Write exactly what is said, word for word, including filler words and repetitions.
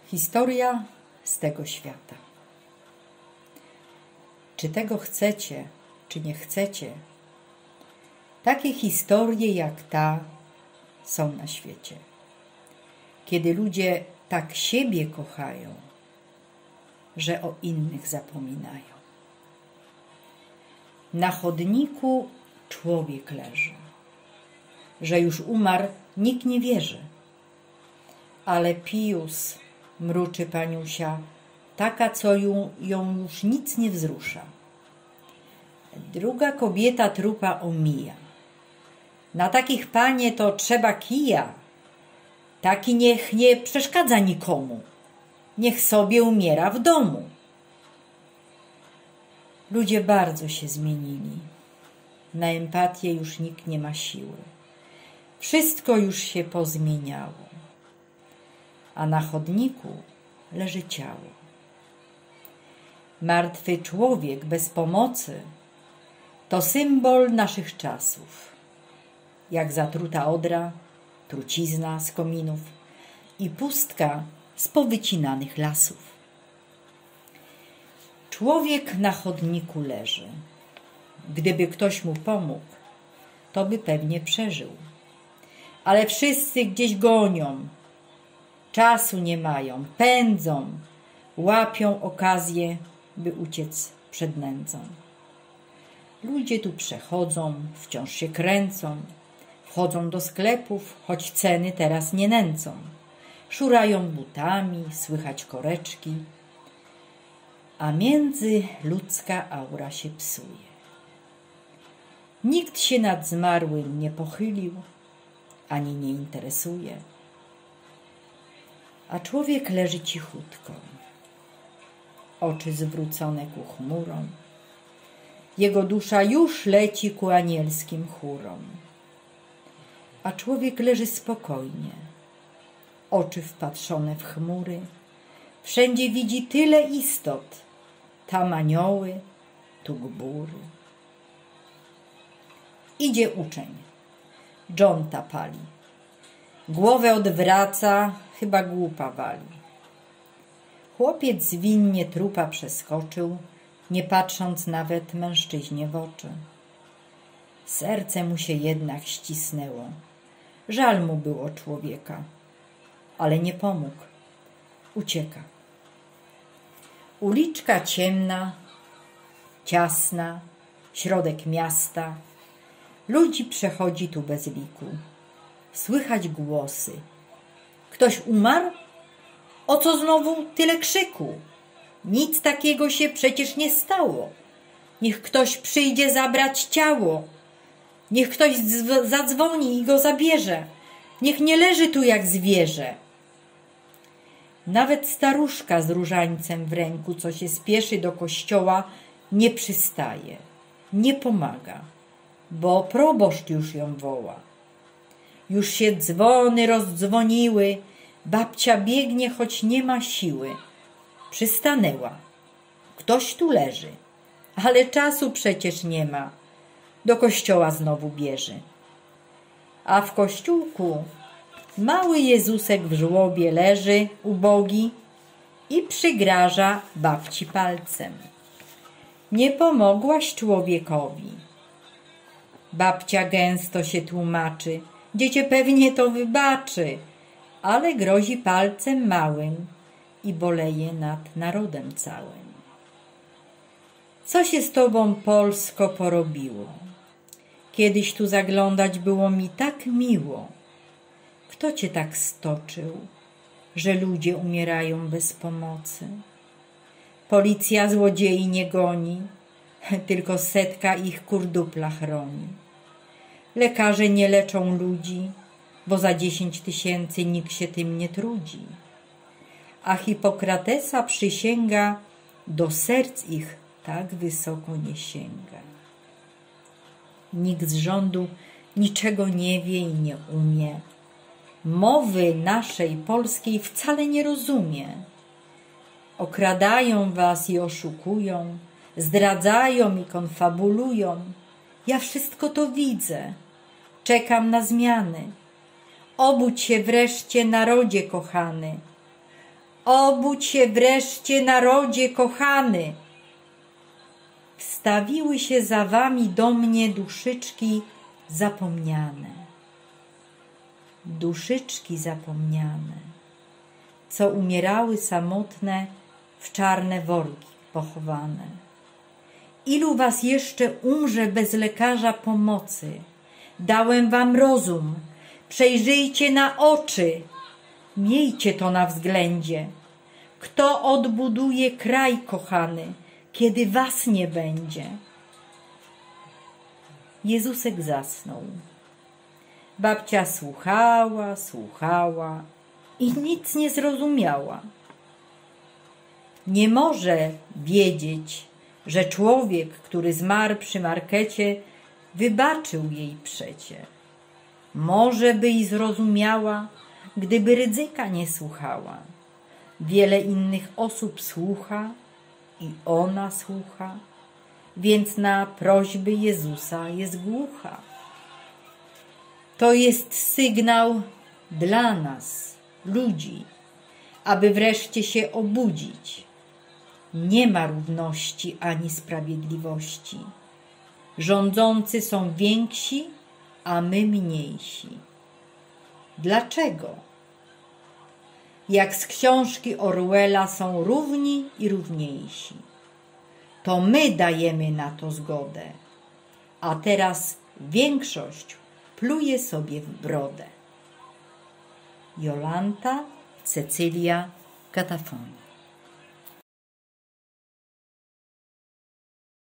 Historia z tego świata. Czy tego chcecie, czy nie chcecie, takie historie jak ta są na świecie. Kiedy ludzie tak siebie kochają, że o innych zapominają. Na chodniku człowiek leży. Że już umarł, nikt nie wierzy. Ale Pius, mruczy paniusia, taka, co ją, ją już nic nie wzrusza. Druga kobieta trupa omija. Na takich, panie, to trzeba kija. Taki niech nie przeszkadza nikomu. Niech sobie umiera w domu. Ludzie bardzo się zmienili. Na empatię już nikt nie ma siły. Wszystko już się pozmieniało. A na chodniku leży ciało. Martwy człowiek bez pomocy to symbol naszych czasów. Jak zatruta odra, trucizna z kominów i pustka z powycinanych lasów. Człowiek na chodniku leży. Gdyby ktoś mu pomógł, to by pewnie przeżył. Ale wszyscy gdzieś gonią, czasu nie mają, pędzą, łapią okazję, by uciec przed nędzą. Ludzie tu przechodzą, wciąż się kręcą, wchodzą do sklepów, choć ceny teraz nie nęcą. Szurają butami, słychać koreczki, a międzyludzka aura się psuje. Nikt się nad zmarłym nie pochylił, ani nie interesuje. A człowiek leży cichutko, oczy zwrócone ku chmurom. Jego dusza już leci ku anielskim chórom. A człowiek leży spokojnie, oczy wpatrzone w chmury. Wszędzie widzi tyle istot, tam anioły, tu gbóry. Idzie uczeń, dżonta pali. Głowę odwraca, chyba głupa wali. Chłopiec zwinnie trupa przeskoczył, nie patrząc nawet mężczyźnie w oczy. Serce mu się jednak ścisnęło. Żal mu było człowieka, ale nie pomógł. Ucieka. Uliczka ciemna, ciasna, środek miasta. Ludzi przechodzi tu bez liku. Słychać głosy. Ktoś umarł? O co znowu tyle krzyku? Nic takiego się przecież nie stało. Niech ktoś przyjdzie zabrać ciało. Niech ktoś zadzwoni i go zabierze. Niech nie leży tu jak zwierzę. Nawet staruszka z różańcem w ręku, co się spieszy do kościoła, nie przystaje, nie pomaga, bo proboszcz już ją woła. Już się dzwony rozdzwoniły, babcia biegnie, choć nie ma siły. Przystanęła. Ktoś tu leży, ale czasu przecież nie ma. Do kościoła znowu bierze. A w kościółku mały Jezusek w żłobie leży, ubogi, i przygraża babci palcem. Nie pomogłaś człowiekowi. Babcia gęsto się tłumaczy. Dziecię pewnie to wybaczy, ale grozi palcem małym i boleje nad narodem całym. Co się z tobą, Polsko, porobiło? Kiedyś tu zaglądać było mi tak miło. Kto cię tak stoczył, że ludzie umierają bez pomocy? Policja złodziei nie goni, tylko setka ich kurdupla chroni. Lekarze nie leczą ludzi, bo za dziesięć tysięcy nikt się tym nie trudzi. A Hipokratesa przysięga do serc ich tak wysoko nie sięga. Nikt z rządu niczego nie wie i nie umie. Mowy naszej polskiej wcale nie rozumie. Okradają was i oszukują, zdradzają i konfabulują. Ja wszystko to widzę. Czekam na zmiany. Obudź się wreszcie, narodzie kochany. Obudź się wreszcie, narodzie kochany. Wstawiły się za wami do mnie duszyczki zapomniane. Duszyczki zapomniane, co umierały samotne, w czarne worki pochowane. Ilu was jeszcze umrze bez lekarza pomocy? Dałem wam rozum, przejrzyjcie na oczy, miejcie to na względzie. Kto odbuduje kraj kochany, kiedy was nie będzie? Jezusek zasnął. Babcia słuchała, słuchała i nic nie zrozumiała. Nie może wiedzieć, że człowiek, który zmarł przy markecie, wybaczył jej przecie. Może by i zrozumiała, gdyby Rydzyka nie słuchała. Wiele innych osób słucha i ona słucha, więc na prośby Jezusa jest głucha. To jest sygnał dla nas, ludzi, aby wreszcie się obudzić. Nie ma równości ani sprawiedliwości. Rządzący są więksi, a my mniejsi. Dlaczego? Jak z książki Orwella są równi i równiejsi. To my dajemy na to zgodę, a teraz większość pluje sobie w brodę. Jolanta Cecylia Katafoni.